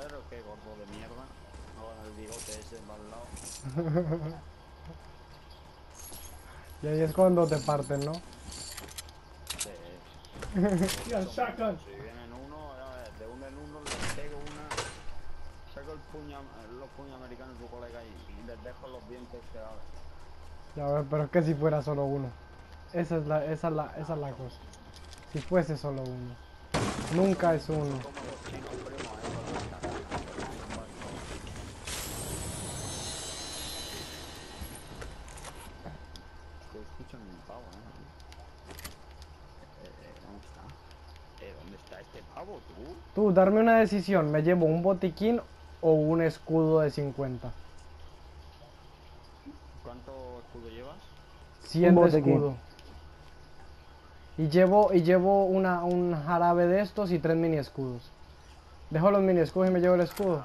pistolero, qué gordo de mierda. No, con el bigote ese para el lado. Y ahí es cuando te parten, ¿no? Sí. Y al shotgun. Si vienen uno, de uno en uno les pego una. Saco los puños americanos de su colega y les dejo los dientes pegados. Ya ves, pero es que si fuera solo uno. Esa es la cosa. Si fuese solo uno. Nunca es uno. Son como los chinos primos esos de Cartagena que van en un barco. Estoy escuchando un pavo, ¿dónde está? ¿Dónde está este pavo, tú? Tú, darme una decisión. ¿Me llevo un botiquín o un escudo de 50? ¿Cuánto escudo llevas? 100 Un de botequín. escudo. Y llevo un jarabe de estos y 3 mini escudos. Dejo los mini escudos y me llevo el escudo.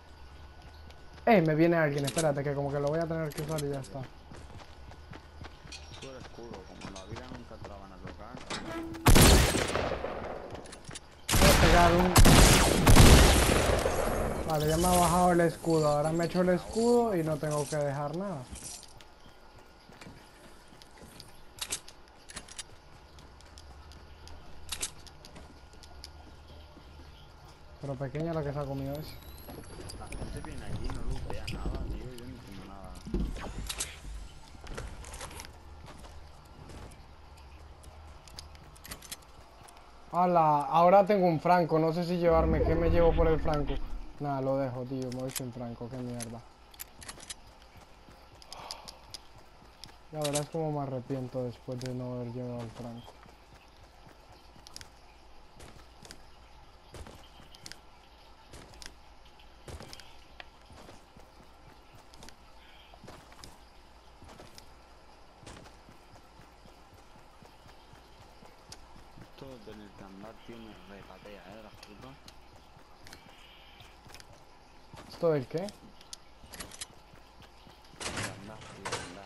Me viene alguien, espérate, que como que lo voy a tener que usar y ya está. Tú el escudo, como en la vida nunca te la van a tocar. Voy a pegar un... Vale, ya me ha bajado el escudo. Ahora me echo el escudo y no tengo que dejar nada. Pero pequeña la que se ha comido es. La gente viene aquí y no lootea nada, tío. Yo no entiendo nada. ¡Hala! Ahora tengo un franco. No sé si llevarme. ¿Qué me llevo por el franco? Nada, lo dejo, tío. Me voy sin franco. Qué mierda. La verdad es como me arrepiento después de no haber llevado el franco. Esto de tener que andar, tío, me repatea, las putas. ¿Esto del qué? De andar, tío, de andar.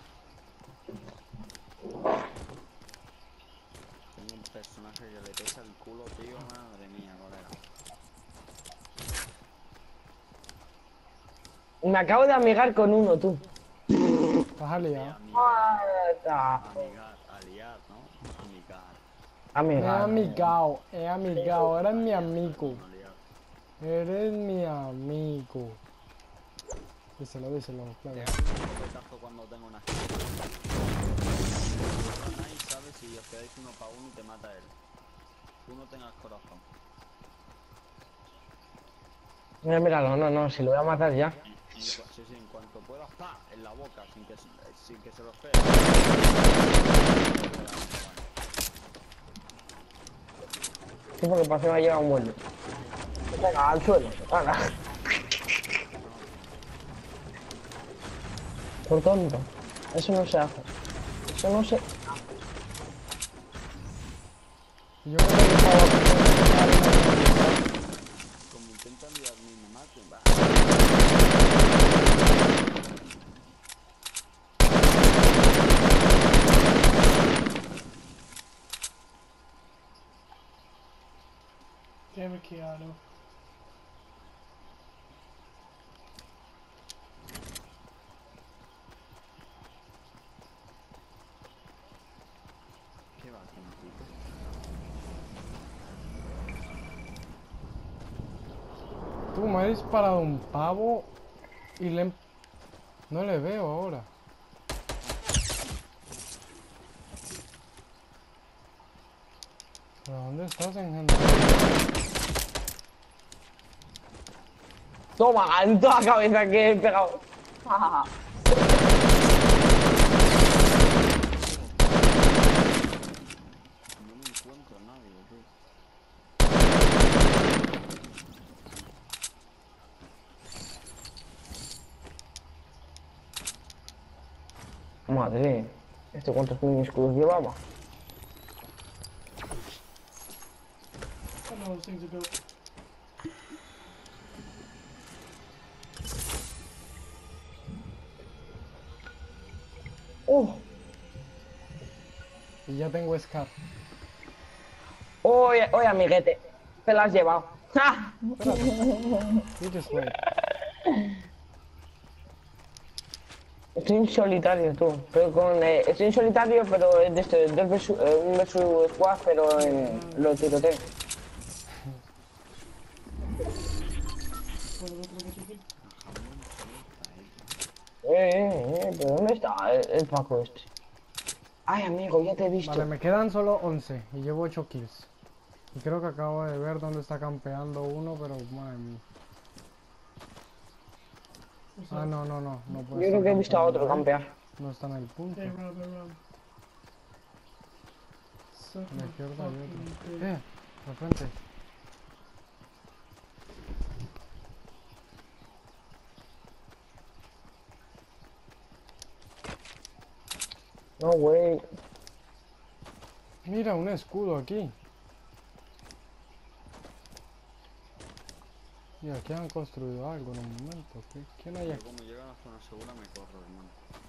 Tengo un personaje que le pesa el culo, tío, madre mía, colega. Me acabo de amigar con uno, tú. ¿Estás aliado? Aliar, ¿no? Amigar. Amigar. He amigado, eres mi amigo. No aliar. Eres mi amigo. Díselo, Te claro. hago un escopetazo cuando tengo una escopeta. Nadie sabe si os quedáis uno para uno y te mata él. Tú no tengas corazón. Mira, míralo, no, si lo voy a matar ya. Sí, en cuanto puedas, ¡pa! En la boca, sin que se lo espere. Sí, porque para me ha llegado un muerto. Venga, al suelo. Venga. Por tonto. Eso no se hace. Eso no se... Yo creo que estaba... Como intentan liarme y me maten, va. Qué bequeado. ¿Qué va, que me pico? Tú me has disparado un pavo y le... No le veo ahora. ¿Pero dónde estás, engendro? Toma, en toda la cabeza que he pegado. No me encuentro a nadie, tío. Madre. ¿Este cuántos mini escudos llevaba? ¡Oh! Y ya tengo Scar. Oye, amiguete. Te la has llevado. ¡Ah! You just wait. Estoy en solitario, tú. Pero estoy en solitario, pero es de este, un versus squad, pero en lo tiroteo. ¿Pero dónde está el Paco este? Ay, amigo, ya te he visto. Vale, me quedan solo 11 y llevo 8 kills. Y creo que acabo de ver dónde está campeando uno, pero madre mía. Ah, no, no, no, no puede Yo creo estar que he visto a otro campeando ahí. campear. No está en el punto. A la izquierda hay otro. De frente. No, güey. Mira, un escudo aquí. Y aquí han construido algo en un momento. ¿Quién hay Yo aquí? como llega a la zona segura me corro, hermano.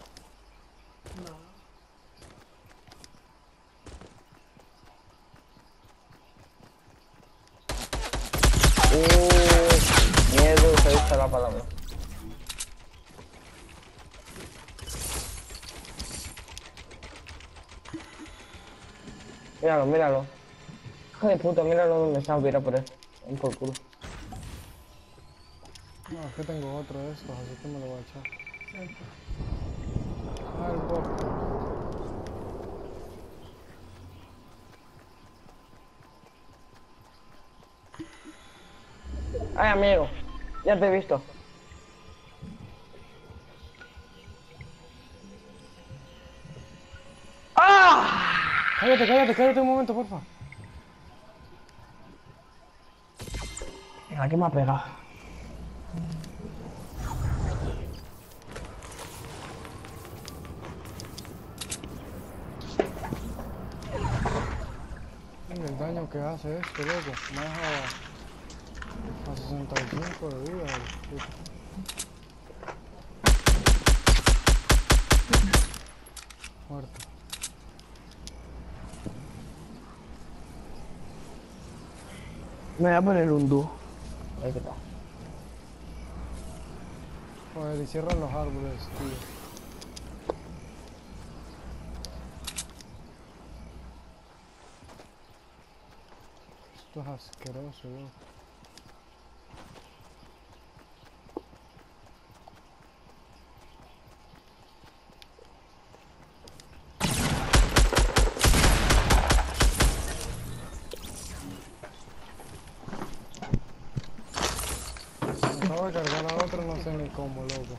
Miedo, se dice la palabra. Míralo, míralo. Hijo de puta, míralo donde está, mira por él. Un por culo. No, es que tengo otro de estos, así que me lo voy a echar. Ah, el bot. Ay, amigo. Ya te he visto. ¡Ah! Cállate, cállate, cállate un momento, porfa. Venga, ¿qué me ha pegado? Mira el daño que hace esto, loco. Me ha dejado a 65 de vida. Puta. Muerto. Me voy a poner un dúo. A ver qué tal. Joder, y cierran los árboles, tío. Esto es asqueroso, loco. Me acabo de cargar a otro, no sé ni cómo, loco.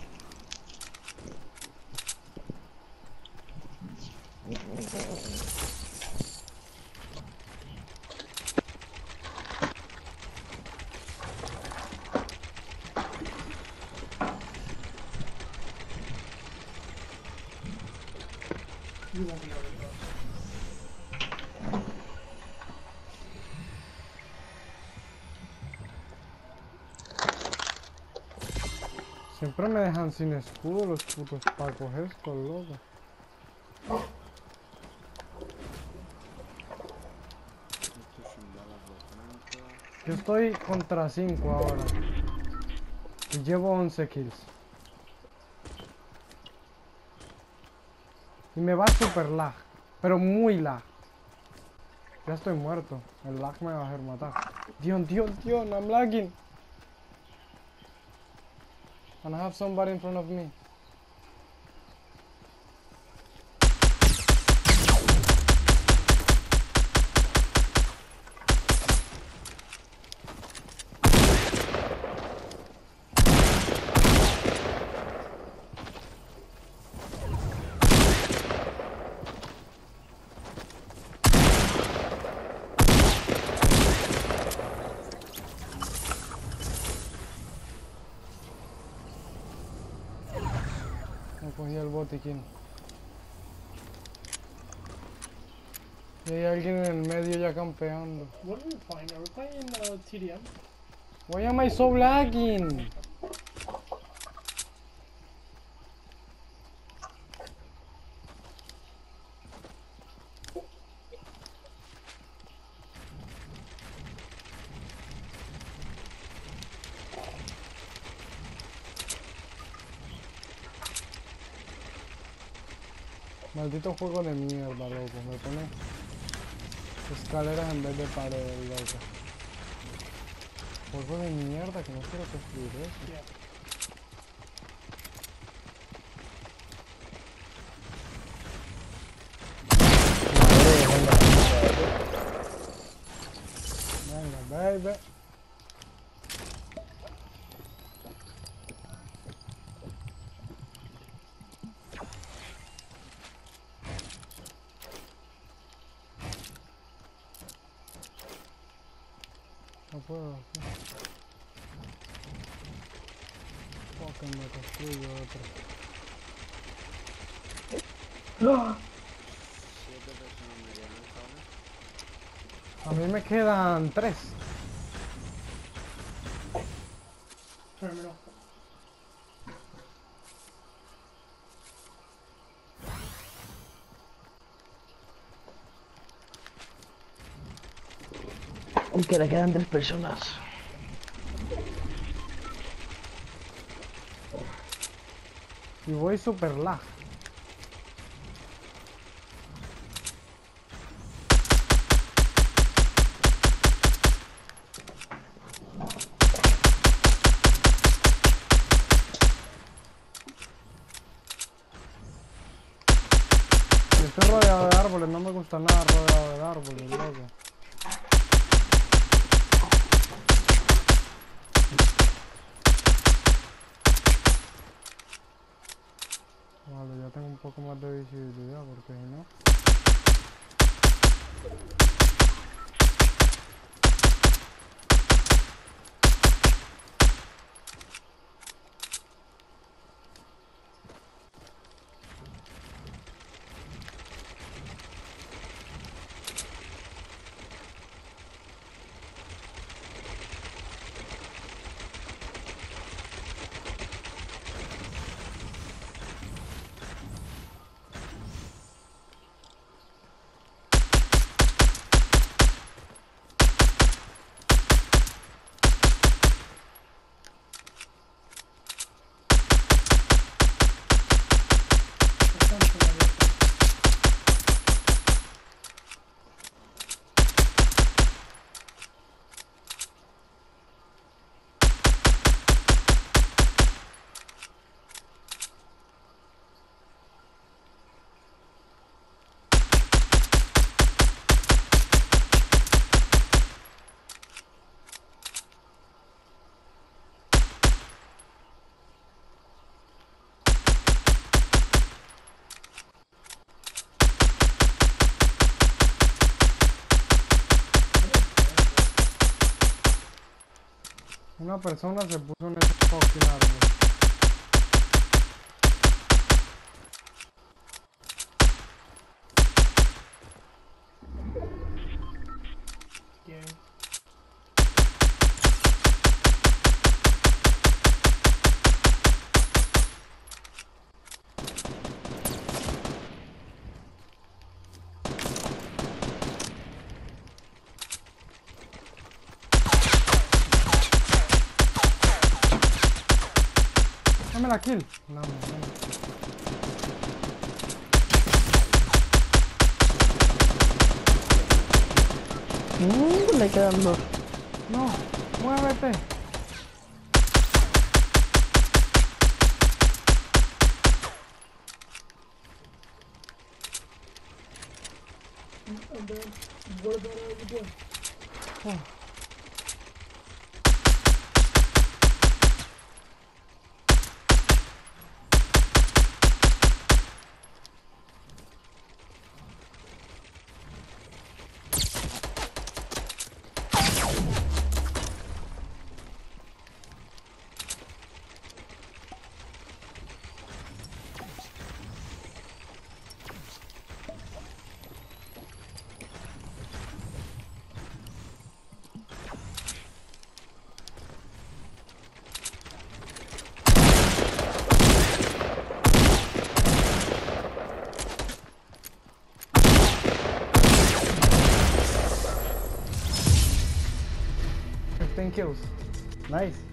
Siempre me dejan sin escudo los putos pacos estos, loco. Esto sin balas de frente. Yo estoy contra 5 ahora. Y llevo 11 kills. Y me va super lag. Pero muy lag. Ya estoy muerto. El lag me va a hacer matar. Dion, I'm lagging. And I have somebody in front of me. Me cogí el botiquín. Y hay alguien en el medio ya campeando. What are we playing? Are we playing TDM? Why am I so lagging? Maldito juego de mierda, loco. Me pone escaleras en vez de paredes, loco. Juego de mierda que no quiero construir eso. Yeah. Venga, baby. No puedo. Fucking me construyo otro. 7 personas me quedan, ¿sabes? A mí me quedan 3. Terminal. Aunque le quedan 3 personas. Y voy super lag. Y estoy rodeado de árboles, no me gusta nada rodeado de árboles, loco. Vale, ya tengo un poco más de visibilidad porque si no... Una persona se puso en ese fucking árbol. Yeah. Dame la kill. No, no. Le quedan 2. No, muévete. And then, what about the boy? Oh. Kills. Nice.